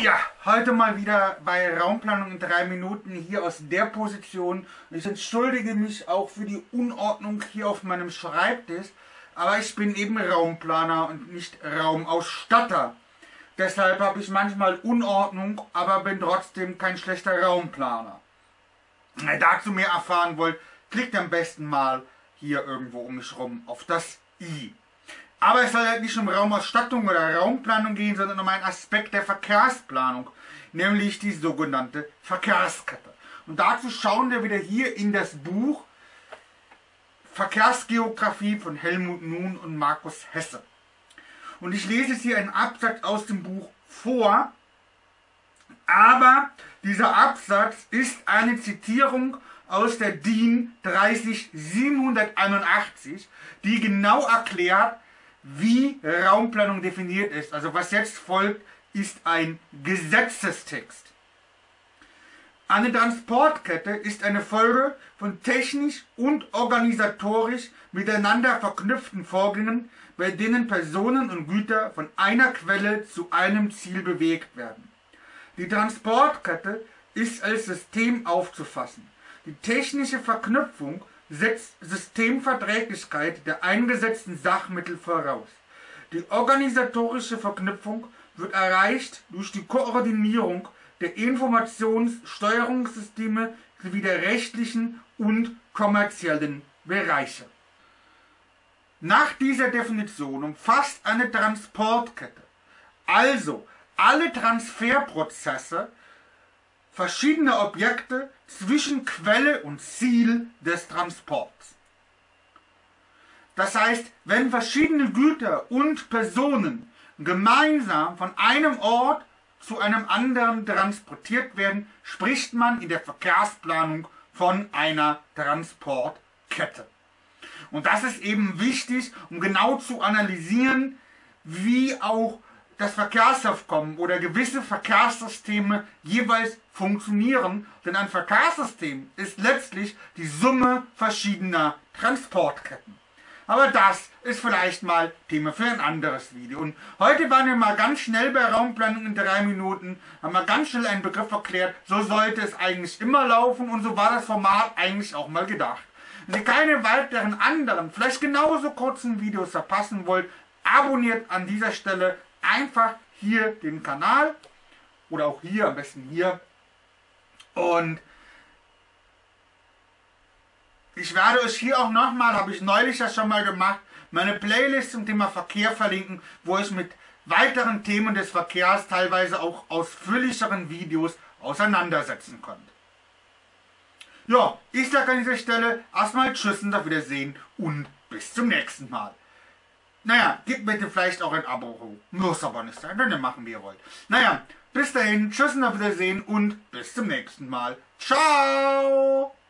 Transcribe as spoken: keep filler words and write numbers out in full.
Ja, heute mal wieder bei Raumplanung in drei Minuten hier aus der Position. Ich entschuldige mich auch für die Unordnung hier auf meinem Schreibtisch, aber ich bin eben Raumplaner und nicht Raumausstatter. Deshalb habe ich manchmal Unordnung, aber bin trotzdem kein schlechter Raumplaner. Wenn ihr dazu mehr erfahren wollt, klickt am besten mal hier irgendwo um mich rum auf das i. Aber es soll halt nicht um Raumausstattung oder Raumplanung gehen, sondern um einen Aspekt der Verkehrsplanung, nämlich die sogenannte Verkehrskette. Und dazu schauen wir wieder hier in das Buch Verkehrsgeografie von Helmut Nun und Markus Hesse. Und ich lese jetzt hier einen Absatz aus dem Buch vor, aber dieser Absatz ist eine Zitierung aus der D I N dreißig siebenhunderteinundachtzig, die genau erklärt, wie Raumplanung definiert ist. Also was jetzt folgt, ist ein Gesetzestext. Eine Transportkette ist eine Folge von technisch und organisatorisch miteinander verknüpften Vorgängen, bei denen Personen und Güter von einer Quelle zu einem Ziel bewegt werden. Die Transportkette ist als System aufzufassen. Die technische Verknüpfung setzt Systemverträglichkeit der eingesetzten Sachmittel voraus. Die organisatorische Verknüpfung wird erreicht durch die Koordinierung der Informationssteuerungssysteme sowie der rechtlichen und kommerziellen Bereiche. Nach dieser Definition umfasst eine Transportkette also alle Transferprozesse verschiedener Objekte zwischen Quelle und Ziel des Transports. Das heißt, wenn verschiedene Güter und Personen gemeinsam von einem Ort zu einem anderen transportiert werden, spricht man in der Verkehrsplanung von einer Transportkette. Und das ist eben wichtig, um genau zu analysieren, wie auch das Verkehrsaufkommen oder gewisse Verkehrssysteme jeweils funktionieren, denn ein Verkehrssystem ist letztlich die Summe verschiedener Transportketten. Aber das ist vielleicht mal Thema für ein anderes Video. Und heute waren wir mal ganz schnell bei Raumplanung in drei Minuten, haben wir ganz schnell einen Begriff erklärt, so sollte es eigentlich immer laufen und so war das Format eigentlich auch mal gedacht. Wenn ihr keine weiteren anderen, vielleicht genauso kurzen Videos verpassen wollt, abonniert an dieser Stelle einfach hier den Kanal oder auch hier, am besten hier. Und ich werde euch hier auch nochmal, habe ich neulich ja schon mal gemacht, meine Playlist zum Thema Verkehr verlinken, wo ich mit weiteren Themen des Verkehrs teilweise auch ausführlicheren Videos auseinandersetzen könnt. Ja, ich sage an dieser Stelle erstmal Tschüss und auf Wiedersehen und bis zum nächsten Mal. Naja, gebt bitte vielleicht auch ein Abo. Muss aber nicht sein, wenn ihr machen, wie ihr wollt. Naja, bis dahin, tschüss und auf Wiedersehen und bis zum nächsten Mal. Ciao!